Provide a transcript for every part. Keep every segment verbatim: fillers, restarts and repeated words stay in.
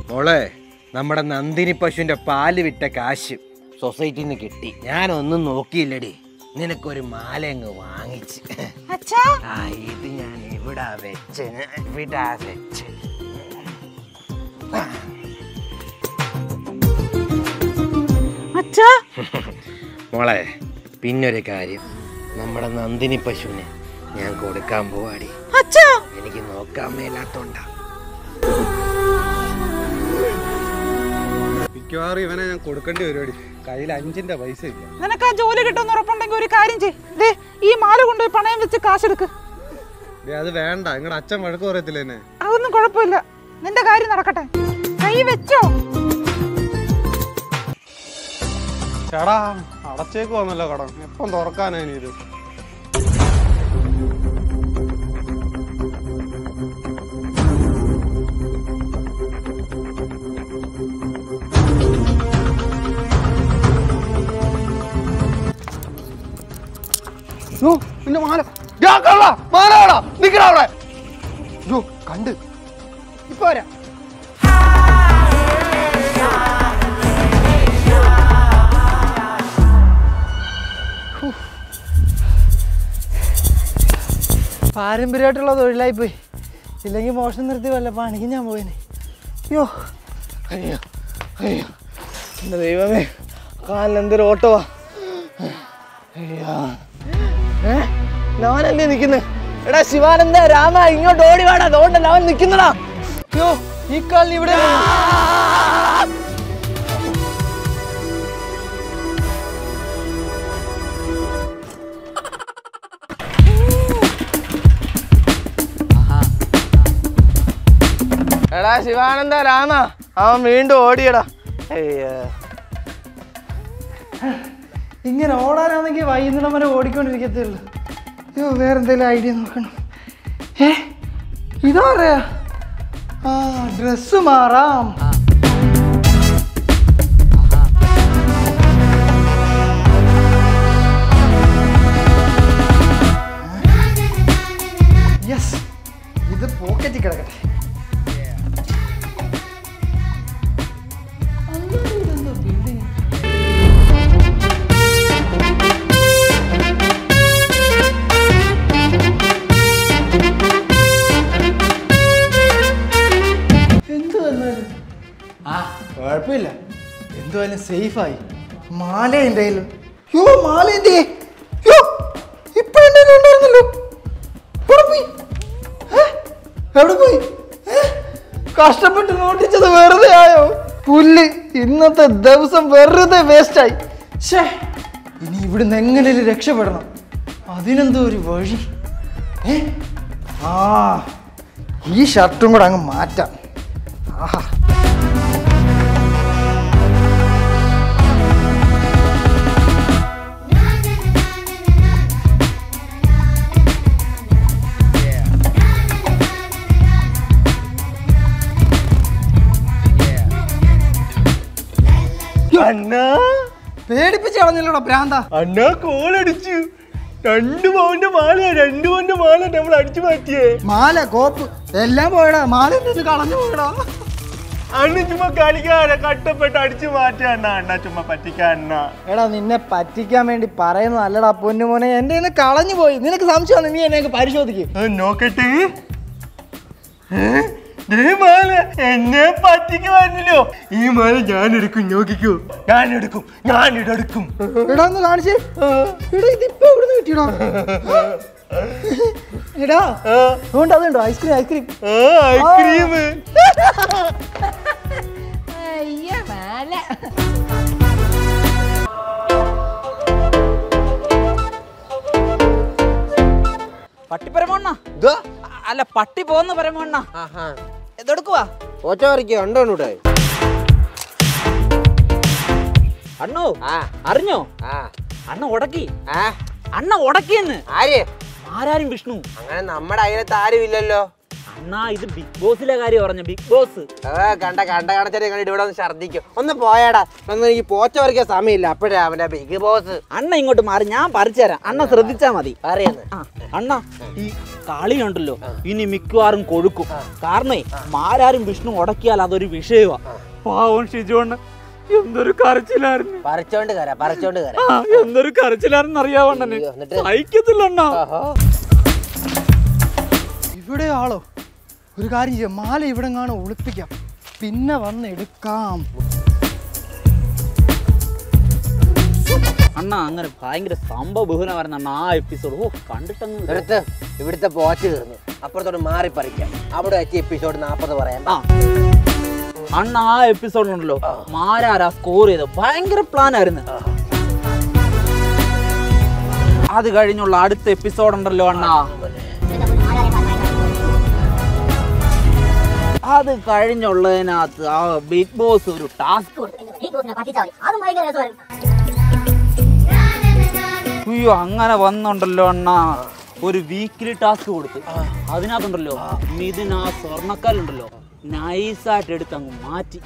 മോളെ, നമ്മുടെ നന്ദിനി പശുവിന്റെ പാല് വിറ്റ കാശ് സൊസൈറ്റിയിൽ നിന്ന് കിട്ടി. ഞാനൊന്നും നോക്കിയില്ലടി, നിനക്കൊരു മാല അങ്ങ് വാങ്ങിച്ച്. ആ ഇത് ഞാൻ എവിടാ വെച്ച് എവിടാ വെച്ച് മോളെ, പിന്നൊരു കാര്യം, നമ്മുടെ നന്ദിനി പശുവിനെ ഞാൻ കൊടുക്കാൻ പോവാടി. എനിക്ക് നോക്കാൻ മേലാത്തോണ്ടാ. മിക്കവാറും ഇവനെ ഞാൻ കൊടുക്കേണ്ടി വരുവാടി. കയ്യിൽ അഞ്ചിന്റെ പൈസ ഇല്ല. നിനക്ക് ആ ജോലി കിട്ടുമെന്ന് ഉറപ്പുണ്ടെങ്കിൽ ഒരു കാര്യം ചെയ്യ്, ഈ മാല കൊണ്ടുപോയി പണയം വെച്ച് കാശെടുക്ക്. അത് വേണ്ട, നിങ്ങളുടെ അച്ഛൻ വഴക്ക് പറയത്തില്ല എന്നെ. അതൊന്നും കുഴപ്പമില്ല, നിന്റെ കാര്യം നടക്കട്ടെ. കൈ വെച്ചോ. ചേടാ, അടച്ചേക്ക് വന്നല്ലോ കടം. എപ്പം തുറക്കാനാ ഇനി ഇത്? പിന്നെ മാല മാല നിക്കണ അവിടെ. യോ കണ്ട് ഇപ്പൊ വരാം. പാരമ്പര്യമായിട്ടുള്ള തൊഴിലായി പോയി. ഇല്ലെങ്കിൽ മോഷണം നിർത്തി വല്ല പണിക്ക് ഞാൻ പോയിന്. അയ്യോ അയ്യോ അയ്യോ എൻ്റെ ദൈവമേ, കാലിനെന്തൊരു ഓട്ടവാ. അയ്യോ ഏ അവനല്ലേ നിൽക്കുന്നത്? എടാ ശിവാനന്ദ, രാമ, ഇങ്ങോട്ട് ഓടി വാടാ. അതുകൊണ്ടല്ല അവൻ നിൽക്കുന്നടാ. അയ്യോ ഈ കാലിന് ഇവിടെ എടാ ശിവാനന്ദ, രാമ, അവൻ വീണ്ടും ഓടിയടാ. അയ്യോ ഇങ്ങനെ ഓടാനാണെങ്കിൽ വൈകുന്നേരം വരെ ഓടിക്കൊണ്ടിരിക്കത്തേ ഉള്ളൂ. അയ്യോ വേറെന്തെങ്കിലും ഐഡിയ നോക്കണം. ഏ ഇതാ പറയാ, ആ ഡ്രസ്സ് മാറാം. യെസ്, ഇത് പോക്കറ്റിൽ കിടക്കട്ടെ. കുഴപ്പമില്ല, എന്തുവായാലും സേഫായി. മാല എൻ്റെ കയ്യിൽ. യോ മാല എന്തേ? യോ ഇപ്പൊ എൻ്റെ കയ്യിൽ ഉണ്ടായിരുന്നല്ലോ. എവിടെ പോയി? എവിടെ പോയി? കഷ്ടപ്പെട്ട് നോട്ടിച്ചത് വെറുതെ ആയോ? പുല്ല്, ഇന്നത്തെ ദിവസം വെറുതെ വേസ്റ്റായി. ഷേ, ഇനി ഇവിടുന്ന് എങ്ങനെയും രക്ഷപ്പെടണം. അതിനെന്തോ ഒരു വഴി. ഏ ആ ഈ ഷർട്ടും കൂടെ അങ്ങ് മാറ്റാം. ആഹാ അണ്ണാ പേടിപ്പിച്ച് കളഞ്ഞല്ലോടാ പ്രാന്ത. അണ്ണാ കോളടിച്ചു. രണ്ടു പവന്റെ മാല രണ്ടു പവന്റെ മാല നമ്മൾ അടിച്ചു മാറ്റിയേ. മാല കോപ്പ് എല്ലാം പോയടാ. മാല കളഞ്ഞു പോയടാ. അണ്ണ ചുമ്മാ കളിക്കാതെ കട്ടപ്പെട്ട് അടിച്ചു മാറ്റിയ അണ്ണ. അണ്ണ ചുമ്മാ പറ്റിക്കാൻ അണ്ണ. എടാ നിന്നെ പറ്റിക്കാൻ വേണ്ടി പറയുന്നത് അല്ലടാ പൊന്നുമോനെ. എന്റെ കയ്യിൽ നിന്ന് കളഞ്ഞു പോയി. നിനക്ക് സംശയം, നീ എന്നെ പരിശോധിക്കും. നോക്കട്ടെ. മാല എന്നെ പറ്റിക്കുവാനല്ലോ. ഈ മാല ഞാൻ എടുക്കും. നോക്കിക്കോ, ഞാൻ എടുക്കും, ഞാൻ ഇടെടുക്കും. എടാ ഒന്ന് കാണിച്ചേ. എടാ ഇതിപ്പോ എവിടുന്ന് കിട്ടിയടാ? എടാ അതുകൊണ്ട് അതുണ്ടോ ഐസ്ക്രീം? ഐസ്ക്രീം ഐസ്ക്രീം പട്ടി പരമണ്ണ അല്ല, പട്ടി പോന്ന പരമണ്ണ എന്തെടുക്കുവാ? ഓച്ച പറിക്കോ ഉണ്ടോന്നൂടെ? അണ്ണോ അറിഞ്ഞോ? അണ്ണ ഉടക്കി. അണ്ണ ഉടക്കിയെന്ന്. ആര്? ആരാരും വിഷ്ണു. അങ്ങനെ നമ്മുടെ അയലത്ത് ആരും ഇല്ലല്ലോ. അണ്ണാ ഇത് ബിഗ് ബോസിലെ കാര്യം പറഞ്ഞ. ബിഗ് ബോസ് കണ്ട കണ്ട കണച്ചനെ കണ്ടിട്ട് ഇവിടെ ഒന്ന് ഛർദിക്കും. ഒന്ന് പോയാടാ, ഒന്നും എനിക്ക് പോച്ച പറിക്കാൻ സമയമില്ല. അപ്പോഴാ അവന്റെ ബിഗ് ബോസ്. അണ്ണ ഇങ്ങോട്ട് മാറി, ഞാൻ പറിച്ചു തരാം. അണ്ണ ശ്രദ്ധിച്ചാ മതി. അറിയുന്നു. അണ്ണ ഈ കളിയുണ്ടല്ലോ ഇനി മിക്കവാറും കൊഴുക്കും. കാരണേ മാരാരും വിഷ്ണു ഉടക്കിയാൽ അതൊരു വിഷയമാണ്. പാവം ഷിജുവണ്ണ എന്തൊരു കരച്ചിലായിരുന്നു. പറിച്ചോണ്ട് കര പറിച്ചോണ്ട് കര ആ, എന്തൊരു കരച്ചിലായിരുന്നു അറിയാവണ്ണന്. സഹിക്കത്തില്ല അണ്ണ. ഇവിടെ ആളോ? ഒരു കാര്യം ചെയ്യാം, മാല ഇവിടെ കാണാൻ ഒളിപ്പിക്കാം, പിന്നെ വന്ന് എടുക്കാം. അണ്ണ അങ്ങനെ ഭയങ്കര സംഭവ ബഹുലമായിരുന്നു അണ്ണ ആ എപ്പിസോഡ്. ഓ കണ്ടിട്ടങ്ങ് എടുത്ത് ഇവിടുത്തെ പോച്ച് തീർന്നു, അപ്പുറത്തോട്ട് മാറി പറിക്കാം. അവിടെ വെച്ച് എപ്പിസോഡ് നാപ്പത് പറയാം. ആ അണ്ണ ആ എപ്പിസോഡിലുണ്ടല്ലോ മാരാരാ സ്കോർ ചെയ്ത് ഭയങ്കര പ്ലാൻ ആയിരുന്നു. അത് കഴിഞ്ഞുള്ള അടുത്ത എപ്പിസോഡ് ഉണ്ടല്ലോ അണ്ണ, അത് കഴിഞ്ഞുള്ളതിനകത്ത് ആ ബിഗ് ബോസ് ഒരു ടാസ്ക്. അയ്യോ അങ്ങനെ വന്നുണ്ടല്ലോ അണ്ണ ഒരു വീക്കിലി ടാസ്ക് കൊടുത്ത്. അതിനകത്തുണ്ടല്ലോ മിഥുൻ ആ സ്വർണ്ണക്കല്ലുണ്ടല്ലോ നൈസായിട്ട് എടുത്ത് അങ്ങ് മാറ്റി.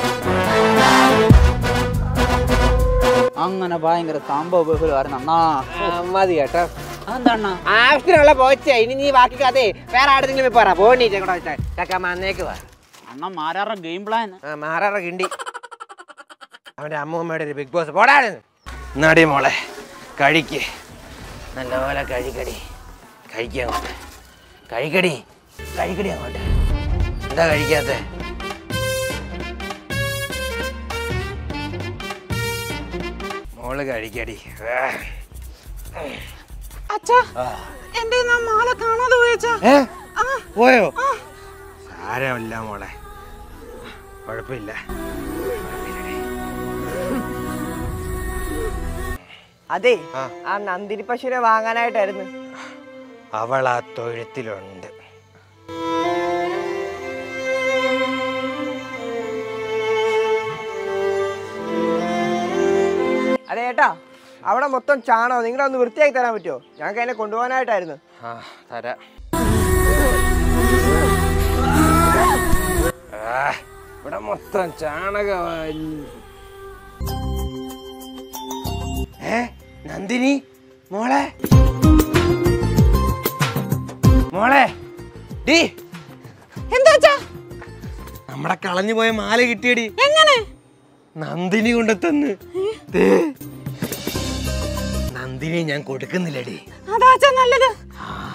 അങ്ങനെ ഭയങ്കര സംഭവ ബഹുലമായിരുന്നു അണ്ണാ. മതി കേട്ടോ. അതെന്താ ആവശ്യത്തിനുള്ള പോച്ച. ഇനി നീ ബാക്കി കഥേ വേറെ ആരെങ്കിലും പറ. പോണീ ചക്ക മന്നേക്ക് വാ. അണ്ണ മാരാറ ഗെയിം പ്ലാൻ മാറാറ കിണ്ടി അവന്റെ അമ്മൂമ്മയുടെ ഒരു ബിഗ് ബോസ് പോടാണ്. നടി മോളെ കഴിക്ക്, നല്ലപോലെ കഴിക്കടി. കഴിക്കുക അങ്ങോട്ട്, കഴിക്കടി കഴിക്കടി അങ്ങോട്ട്. എന്താ കഴിക്കാത്ത? മോള് കഴിക്കടി. അച്ഛാ എന്റെ മാല കാണാതെ പോയച്ചാ. പോയോ? സാരമില്ല മോളെ, കുഴപ്പമില്ല. അതെ, ആ നന്ദിനി പശുവിനെ വാങ്ങാനായിട്ടായിരുന്നു. അവൾ ആ തൊഴുത്തിലുണ്ട്. അതെ ഏട്ടാ, അവിടെ മൊത്തം ചാണോ, നിങ്ങളെ ഒന്ന് വൃത്തിയാക്കി തരാൻ പറ്റുമോ? ഞങ്ങൾക്ക് അതിനെ കൊണ്ടുപോകാനായിട്ടായിരുന്നു. ആ തരാം. ഇവിടെ മൊത്തം ചാണക. ഏ നന്ദിനി മോളെ, മോളെ ഡീ, എന്താ നമ്മുടെ കളഞ്ഞു പോയ മാല കിട്ടിയടി. എങ്ങനെ? നന്ദിനി കൊണ്ടെത്തന്ന്. നന്ദിനി ഞാൻ കൊടുക്കുന്നില്ലടി. അതാച്ചാ നല്ലത്. ആ